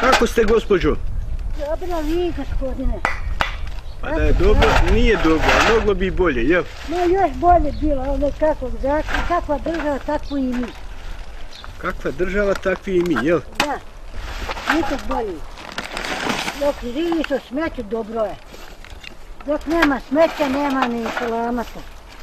Kako ste, gospođo? Dobro, vi, gospodine. Pa da je dobro, nije dobro, a moglo bi i bolje, jel? No, još bolje bilo, ali kakva država, takvu i mi. Kakva država, takvi i mi, jel? Da, nikad bolje. Dok živiš o smeću, dobro je. Dok nema smeća, nema ni salamata.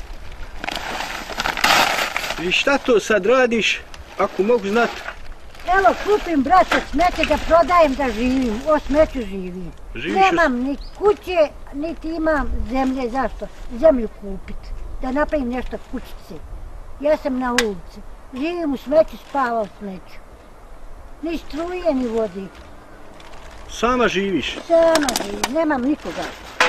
I šta to sad radiš, ako mogu znat? Evo, kupim, brate, smeće da prodajem da živim, o smeću živim. Nemam ni kuće, niti imam zemlje, zašto? Zemlju kupit, da napravim nešto kućice. Ja sam na ulici, živim u smeću, spava u smeću. Ni struje, ni vodi. Sama živiš? Sama živim, nemam nikoga.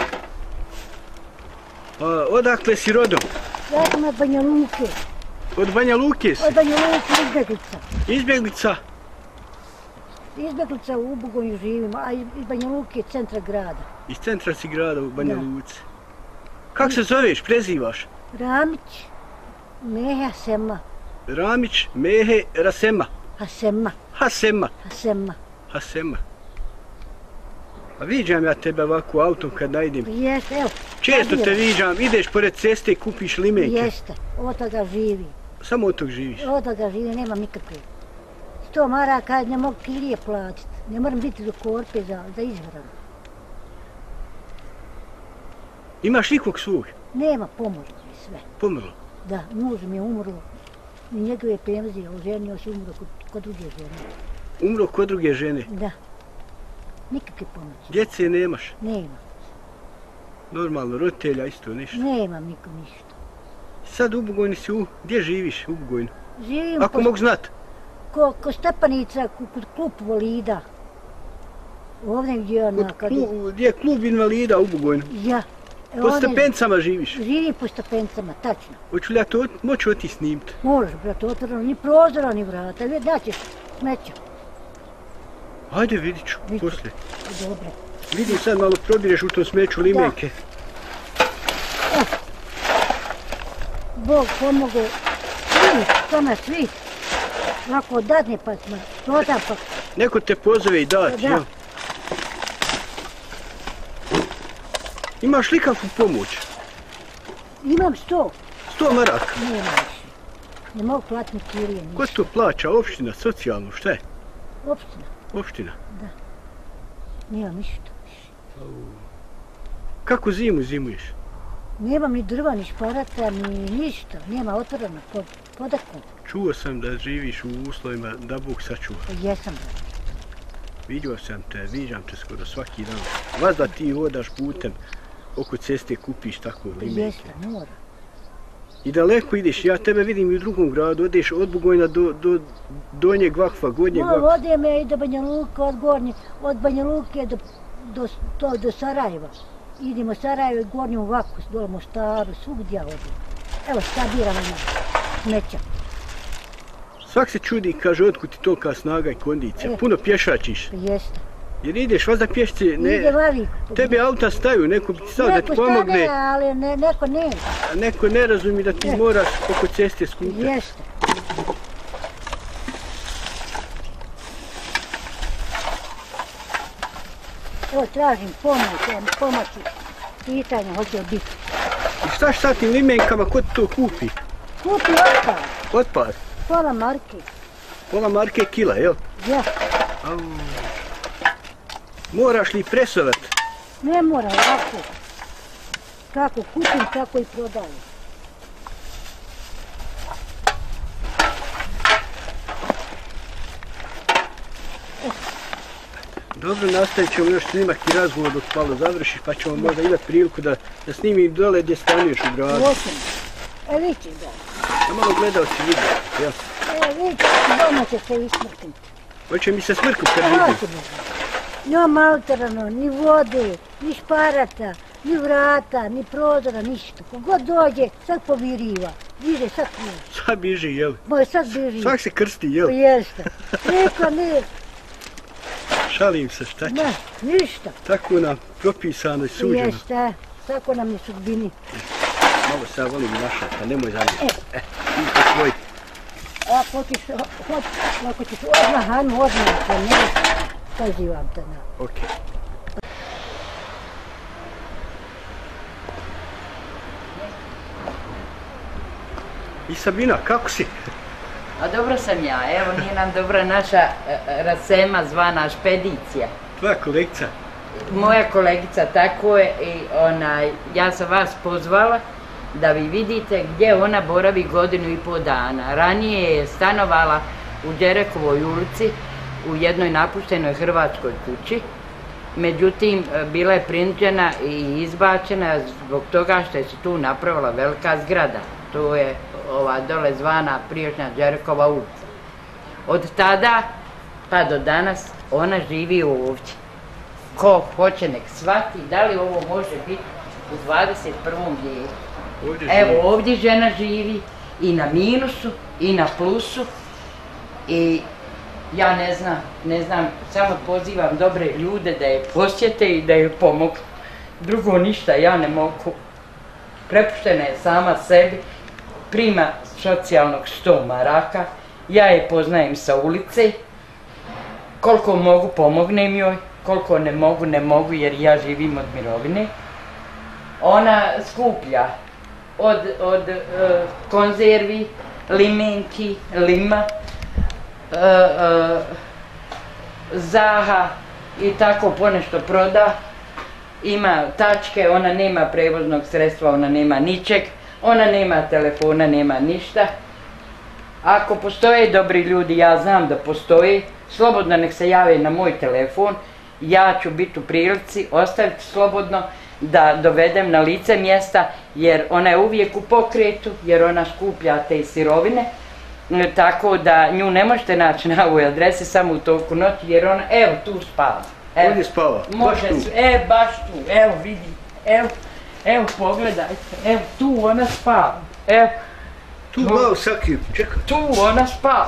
Odakle si rodom? Ja sam od Banja Luke. Od Banja Luke si? Od Banja Luke, izbjeglica. Izbjeglica? Izbjeglica u Ubugonju živim, a iz Banja Luke je centra grada. Iz centra si grada u Banja Luce. Kako se zoveš, prezivaš? Ramić, Mehe Hasema. Ramić, Mehe Rasema. Hasema. Hasema. Hasema. Hasema. A viđam ja tebe ovako autom kad najdem. Jeste, evo. Često te viđam, ideš pored ceste i kupiš limenke. Jeste, od toga živi. Samo od tog živiš? Od toga živi, nemam nikakve. 100 maraka ne mogu kilije platiti. Ne moram biti do korpe za izhranu. Imaš nikog svog? Nema, pomrlo mi sve. Pomrlo? Da, muž mi je umro. I njegove penzije, oženio se umro kod druge žene. Umro kod druge žene? Da. Nikakve pomoći. Djece nemaš? Nema. Normalno, roditelja isto ništa? Nemam nikom ništa. Sad u Bugojnu si gdje živiš u Bugojnu? Živim ako mogu znat? Ko Stepanica, kod klub Volida. Ovdje gdje ona... Gdje je klub invalida u Bugojnu? Ja. Po stepencama živiš? Živim po stepencama, tačno. Hoću li ja to moći oti snimiti? Možeš, brate, otvoreno, ni prozora, ni vrata. Daćeš smeća. Ajde, vidit ću, poslije. Dobre. Vidim sad malo probireš u tom smeću limenke. Bog pomogu. To nas svi. Lako dadne pa smo, prodam pa. Neko te pozove i dati, jel? Imaš li kakvu pomoć? Imam 100. 100 maraka? Nema više. Ne mogu platiti kirije. Ko to plaća? Opština, socijalno, šta je? Opština. Opština? Da. Nemam ništa više. Kako zimu zimuješ? Nemam ni drva, ni šparata, ni ništa. Nema otvorena podakom. Čuo sam da živiš u uslovima da Bog sačuva. Jesam. Vidio sam te, viđam te skoro svaki dan. Vas da ti hodaš putem oko ceste kupiš tako limenke. Jeste, mora. I daleko ideš, ja tebe vidim i u drugom gradu, odeš od Bugojna do Donjeg Vakfa, Gornjeg Vakfa. Odem ja i do Banja Luke, od Banja Luke do Sarajeva. Idemo u Sarajevo i Gornju Vakfu, dole Mostaru, svugdje ja odem. Evo stabiram na smeća. Svak se čudi, kaže, otkud ti tolika snaga i kondicija, puno pješačiš. Jeste. Jer ideš, vas da pješci, tebe auta staju, neko bi ti stao da ti pomogne. Neko stane, ali neko ne. A neko ne razumi da ti moraš oko ceste skupati. Jeste. Evo, tražim pomoći, pitanja hoće li biti. I šta sa tim limenkama, ko ti to kupi? Kupi otpad. Otpad? Pola marke. Pola marke kila, jel? Ja. Moraš li presovat? Ne moram, lako. Kako kupim, tako i prodajem. Dobro, nastavit ćemo još snimati razgovor dok malo završiš, pa ćemo možda imati priliku da snimim dole gdje stanuješ u gradu. Hoćemo. Vidite da. Ja malo gledao si vidio, jel? Vidite, doma će se ismrknuti. Hoće mi se smrknuti kad vidim. Njom autorano, ni vode, ni šparata, ni vrata, ni prozora, ništa. Kogod dođe, sad poviriva. Biže, sad biže. Sad biže, jel? Sad biže. Svak se krsti, jel? Jeste. Neka ne. Šalim se, šta će? Ne, ništa. Tako nam propisano i suđeno. Jeste, tako nam je sudbini. Malo se ja volim našata, nemoj zamijeti. Ti to svoj. Ako ćeš odmah, hajmo odmah, ne. Pozivam te na... Okej. I Sabina, kako si? A dobro sam ja, evo nije nam dobra naša Rasema zvana Špedicija. Tvoja kolegica? Moja kolegica, tako je, i ja sam vas pozvala da vi vidite gdje ona boravi 1,5 godine. Ranije je stanovala u Đerekovoj ulici u jednoj napuštenoj hrvatskoj kući. Međutim, bila je prinuđena i izbačena zbog toga što je se tu napravila velika zgrada. To je ova dole zvana prijašnja Đerekova ulica. Od tada pa do danas ona živi ovdje. Ko hoće nek shvati da li ovo može biti u 21. vijeku. Evo ovdje žena živi i na minusu i na plusu i ja ne znam, samo pozivam dobre ljude da je posjete i da je pomogu. Drugo ništa ja ne mogu. Prepuštena je sama sebi, prima socijalnog 100 maraka, ja je poznajem sa ulice, koliko mogu pomognem joj, koliko ne mogu jer ja živim od mirovine. Ona skuplja od konzervi, limenki, lima, zaha i tako ponešto proda. Ima tačke, ona nema prevoznog sredstva, ona nema ničeg, ona nema telefona, nema ništa. Ako postoje dobri ljudi, ja znam da postoje, slobodno nek se jave na moj telefon, ja ću biti u prilici ostaviti slobodno da dovedem na lice mjesta, jer ona je uvijek u pokretu, jer ona skuplja te sirovine, tako da nju ne možete naći na ovoj adresi samo u toku noći, jer ona, evo, tu spava. Ovdje spava? Može, baš tu, evo vidi, evo pogledajte, evo tu ona spava, evo. Tu malo sakriju, čekaj. Tu ona spava.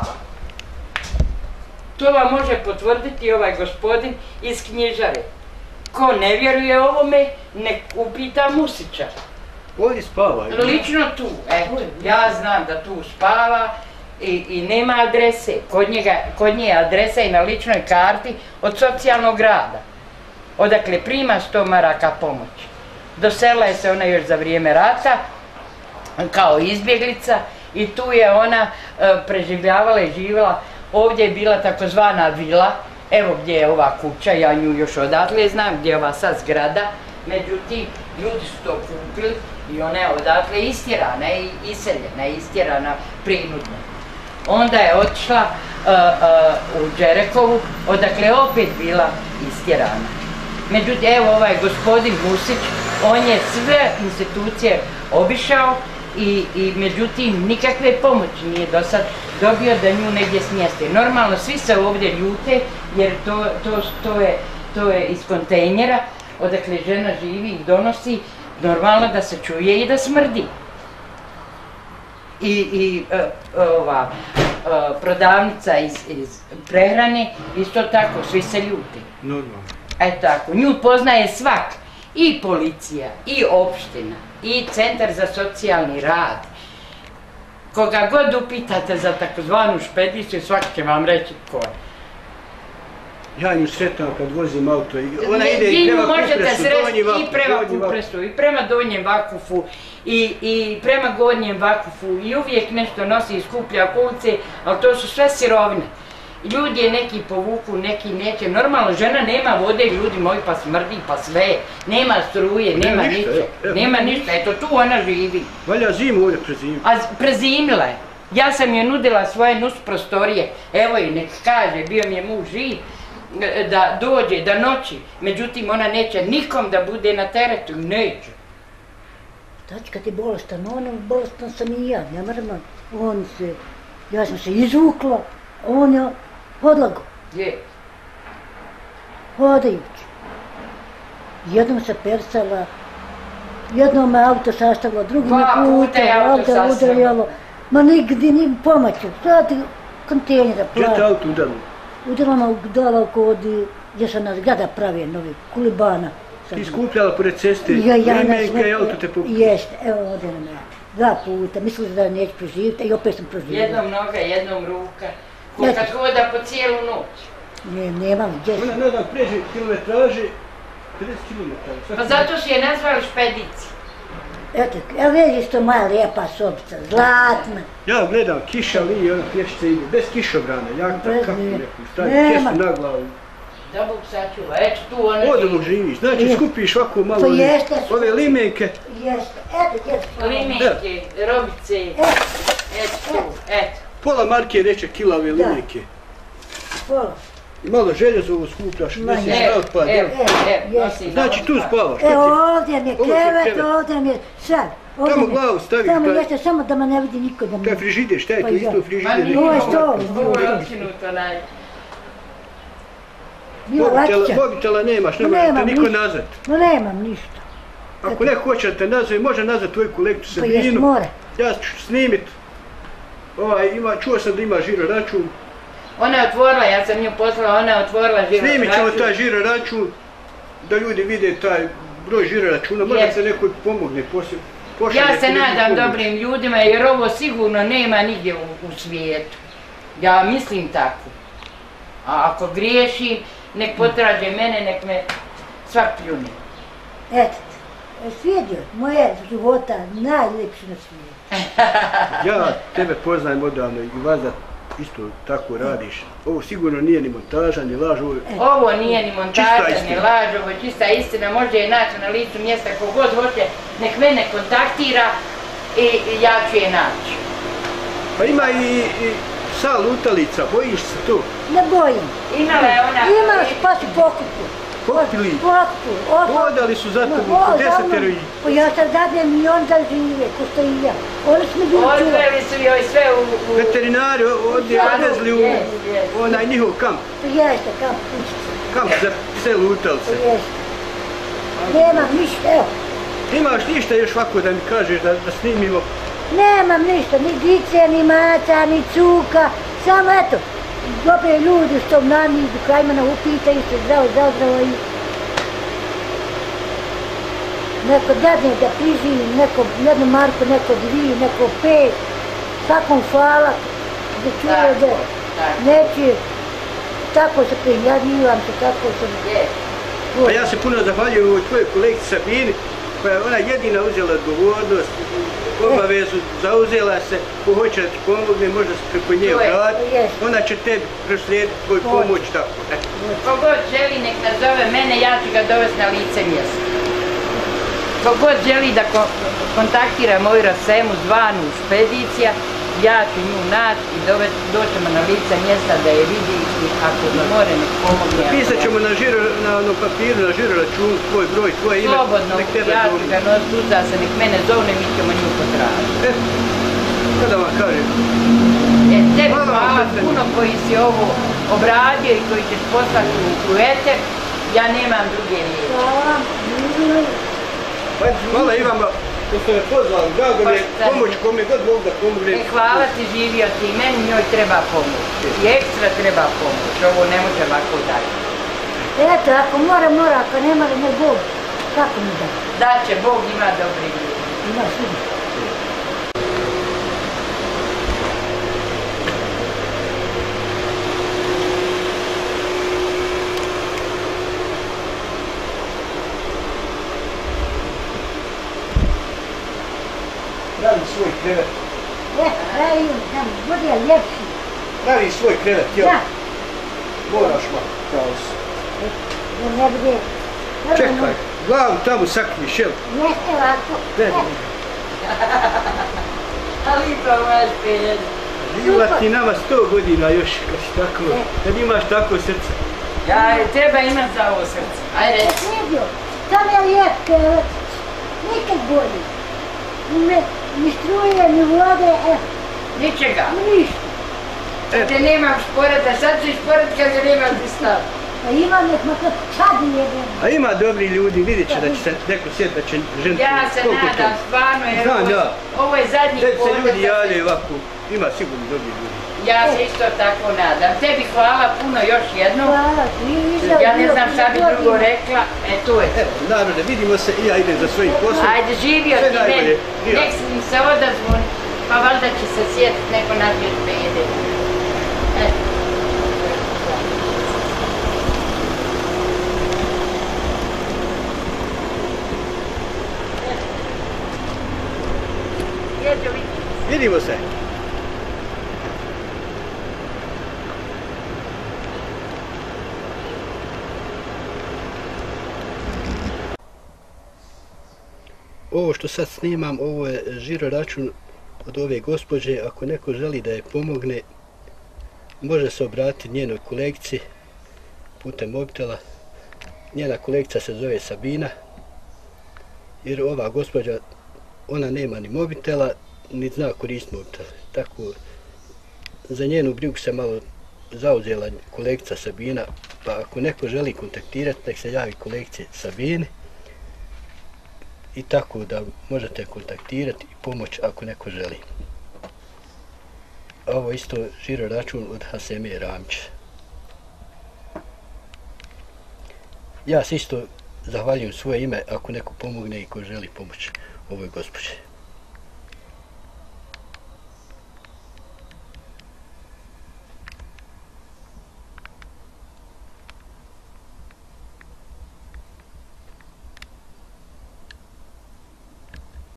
To vam može potvrditi ovaj gospodin iz knjižare. Ko ne vjeruje ovome, nek upita Musića. Ovdje spava? Lično tu, evo, ja znam da tu spava i nema adrese. Kod nje je adresa i na ličnoj karti od socijalnog rada. Odakle prima 100 maraka pomoći. Doselila je se ona još za vrijeme rata, kao izbjeglica, i tu je ona preživljavala i živjela. Ovdje je bila takozvana vila, evo gdje je ova kuća, ja nju još odatle znam, gdje je ova sad zgrada. Međutim, ljudi su to kupili i ona je odatle istjerana i iseljena, istjerana prinudno. Onda je otišla u Đerekovu, odakle je opet bila istjerana. Međutim, evo ovaj gospodin Musić, on je sve institucije obišao i međutim nikakve pomoći nije do sad dobio da nju negdje smjeste. Normalno svi se ovdje ljute jer to je iz kontejnera odakle žena živi i donosi, normalno da se čuje i da smrdi. I ova prodavnica iz prehrane isto tako, svi se ljute. Normalno. Tako, nju poznaje svak, i policija, i opština, i centar za socijalni rad. Koga god upitate za takozvanu špediciju, svaki će vam reći ko je. Ja nju sretam kad vozim auto i ona ide i prema Kupresu, Donji Vakufu. I prema Kupresu, i prema Donjem Vakufu, i prema Gornjem Vakufu, i uvijek nešto nosi i skuplja ulice, ali to su sve sirovine. Ljudi je neki povuku, neki neće. Normalno, žena nema vode, ljudi moji, pa smrdi, pa sve. Nema struje, nema ničeg. Nema ništa, eto tu ona živi. Valja zimu ovdje prezimiti. A prezimila je. Ja sam joj nudila svoje nus prostorije. Evo i nek kaže, bio mi je muž živ, da dođe, da noći. Međutim, ona neće nikom da bude na teretu, neće. Tačka ti bolestan, bolestan sam i ja, ne moram. Ja sam se izvukla, on je odlago. Gdje? Hodajući. Jednom se persala, jednom me auto sastavilo, drugim je puta, udarjalo. Ma nigdje ni pomoću, sad kontejnera plaća. Gdje te auto udarilo? Udarilo me udala kod, gdje sam na zgrada pravio, novi kulibana. Ti skupljala pored ceste, limenka i auto te pokupila. Jeste, evo ovdje na me. 2 puta, mislila da neću preživjeti i opet sam preživjela. Jednom noga, jednom ruka. Kad hoda po cijelu noć. Nemam gdje. Ona, ne znam, pređe kilometraže, 50 km. Pa zato su je nazvali špedici. Eto, evo vidiš to moja lijepa sobica, zlatna. Ja gledam, kiša lije, ona pješice ide, bez kišobrana, jak kako neku, stavi kesu na glavu. Da Bog sačuva, eto tu ona... Odmah živiš, znači skupiš ovako malo ove limenke. Jeste, eto gdje su. Limenke, robice, eto tu, eto. Pola marke reče kilave limenke. Pola. I malo željezovo skupljaš, nesiš otpad. Znači tu spavaš. Evo ovdje mi je krevet, ovdje mi je sve. Tamo glavu staviš. Tamo jeste samo da me ne vidi niko da me... To je frižider, šta je to isto frižider? Ovo je stol. Mobitela nemaš, ne može te niko nazvat. No nemam ništa. Ako neko hoće da te nazve, može nazvat tvoju kolektu Sabinu. Ja ću snimit. Čuo sam da ima žiro račun. Ona je otvorila, ja sam nju poslala, ona je otvorila žiro račun. Snimit ćemo taj žiro račun, da ljudi vide taj broj žiro računa, možda se neko pomogne poslije. Ja se nadam dobrim ljudima jer ovo sigurno nema nigdje u svijetu. Ja mislim tako. A ako griješim, nek potraže mene, nek me svak pljune. Eto, svijedio moje života najljepši na svijetu. Ja tebe poznajem odavno i vas da isto tako radiš. Ovo sigurno nije ni montaža, ni laž. Ovo nije ni montaža, ni laž, ovo je čista istina. Može je naći na licu mjesta ko god hoće, nek mene kontaktira i ja ću je naći. Pa ima i sa lutalica, bojiš se to? Ne bojim. Imala je ona... Imaš pa si pokupu. Pokupili? Pokupu. Hodali su za tobom, 10 ih. Pa ja sam dadnem i on da žive, ko što i ja. Oni smo ljudi čuvali. Odveli su joj sve u... Veterinari odvezli u onaj njihov kamp. Jeste, kamp kućice. Kamp za pse lutalice. Jeste. Nemam ništa, evo. Imaš ništa još ovako da mi kažeš da snimimo? Nemam ništa, ni dice, ni maca, ni cuka, samo eto, dobre ljudi što nam idu, kraj mene upitaju se zdravo i neko dadne da priživim, neko jednu marku, neko 2, neko 5, svakom hvala, da čuje da neće, tako se prijavljivam se, tako sam... Pa ja se puno zahvaljujem u tvojoj kolekciji Sabini, koja je ona jedina uzela odgovornost, obavezu, zauzela se, ko hoće da ti pomogne, možda se preko nje obratiti, ona će tebi proslijediti tvoju pomoć, tako. Kogod želi nek nazove mene, ja ću ga dovesti na lice mjesta. Kogod želi da kontaktira moju Rasemu zvanu Špedicija, ja ću nju naći i doćemo na lice mjesta da je vidi i ako mi more nek pomogne. Pisat ćemo na papiru, na žiro račun, tvoj broj, tvoje ime. Slobodno, ja ću ga nositi uzda se, nek mene zovne, mi ćemo nju potražiti. Kada vam kažem? Tebi hvala puno koji si ovo obradio i koji ćeš poslati u eter, ja nemam druge riječi. Hvala i vama. Ko ste me pozvali, drago mi je pomoć kome god Bog da pomogne. Hvala ti, živio ti, meni njoj treba pomoć. I ekstra treba pomoć, ovo ne može lako dati. Eto, ako mora, ako nema, ne Bog, kako mi da? Daće, Bog ima dobri ljudi. Ima sigurno. Pravi svoj krevet. Pravim, tam bude ljepši. Pravi svoj krevet, jel? Da. Moraš malo, kao se. Da ne bude... Čekaj, glavu tamo sakriš, jel? Jeste ovako. Ali to moja špelja. Živjela ti nama 100 godina još, kad si tako, kad imaš tako srce. Ja, treba imat za ovo srce. Ajde, reci. Vidio, tam je lijep krevet. Nikad bolji. Ni struje, ni vode, ničega. Ništa. Kad te nemam šporeta, sad ću šporet kad te nemam ti stav. A ima nek makar sad jebem. A ima dobri ljudi, vidjet će da će se neko sjet da će ženu... Ja se nadam stvarno jer ovo je zadnji pogled. Tebi se ljudi da javljaju ovako, ima sigurno dobri ljudi. Ja se isto tako nadam. Tebi hvala puno još jednom. Hvala, ja ne znam šta bi drugo rekla, to je. Evo, narode, vidimo se i ja idem za svojim poslom. Ajde, živio ti meni, nek mi se odazvon, pa valjda će se sjetit neko na dvije pede. Vidimo se. Ovo što sad snimam, ovo je žiro račun od ove gospođe. Ako neko želi da je pomogne, može se obratiti njenoj kolegici putem mobitela. Njena kolegica se zove Sabina, jer ova gospođa, ona nema ni mobitela, ni zna koristiti mobitel. Tako, za njenu brigu se malo zauzela kolegica Sabina, pa ako neko želi kontaktirati, nek se javi kolegici Sabini. I tako da možete kontaktirati i pomoći ako neko želi. Ovo isto žiro račun od Haseme Ramića. Ja se isto zahvaljujem svoje ime ako neko pomogne i ko želi pomoći ovoj gospođi.